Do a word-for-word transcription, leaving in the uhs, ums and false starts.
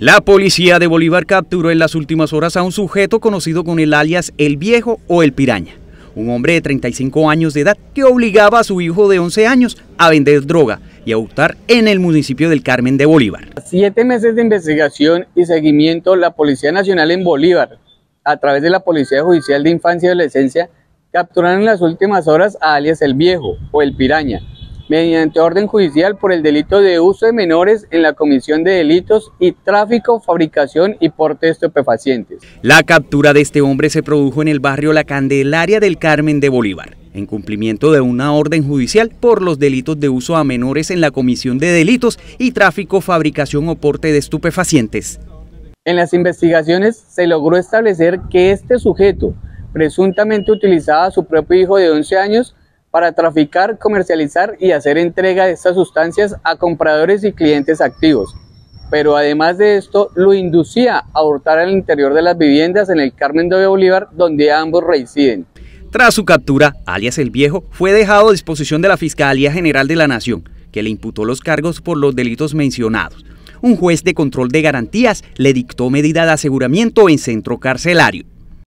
La policía de Bolívar capturó en las últimas horas a un sujeto conocido con el alias El Viejo o El Piraña, un hombre de treinta y cinco años de edad que obligaba a su hijo de once años a vender droga y a hurtar en el municipio del Carmen de Bolívar. Siete meses de investigación y seguimiento, la Policía Nacional en Bolívar, a través de la Policía Judicial de Infancia y Adolescencia, capturaron en las últimas horas a alias El Viejo o El Piraña, mediante orden judicial por el delito de uso de menores en la comisión de delitos y tráfico, fabricación y porte de estupefacientes. La captura de este hombre se produjo en el barrio La Candelaria del Carmen de Bolívar, en cumplimiento de una orden judicial por los delitos de uso a menores en la comisión de delitos y tráfico, fabricación o porte de estupefacientes. En las investigaciones se logró establecer que este sujeto presuntamente utilizaba a su propio hijo de once años para traficar, comercializar y hacer entrega de estas sustancias a compradores y clientes activos. Pero además de esto, lo inducía a hurtar al interior de las viviendas en el Carmen de Bolívar, donde ambos residen. Tras su captura, alias El Viejo fue dejado a disposición de la Fiscalía General de la Nación, que le imputó los cargos por los delitos mencionados. Un juez de control de garantías le dictó medida de aseguramiento en centro carcelario.